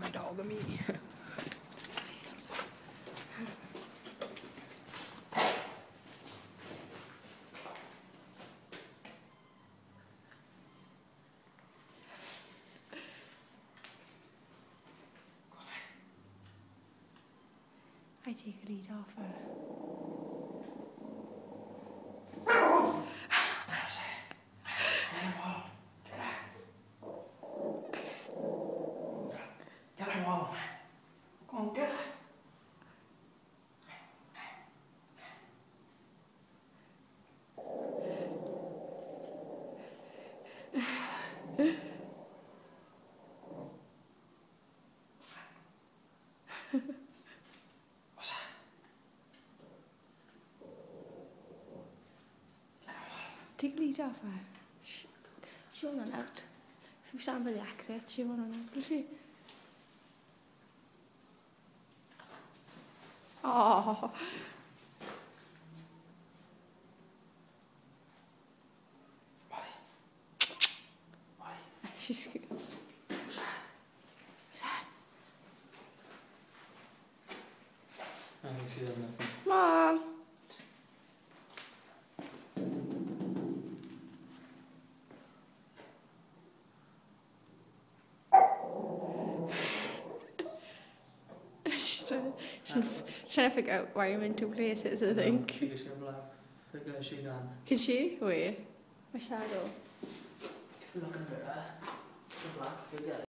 my dog and me. I take a lead off her. Get her, Wall. Go on, get her. What's that? Take a lead off her. She won't run out. If we stand by the exit, she won't run out, will she? Oh. She's cute. What's that? What's that? I think she does nothing. Come on. She's trying to figure out why I'm in two places, I think. She's got black figure, she gone. Can she? Wait. My shadow. If you're looking at her, it's a black figure.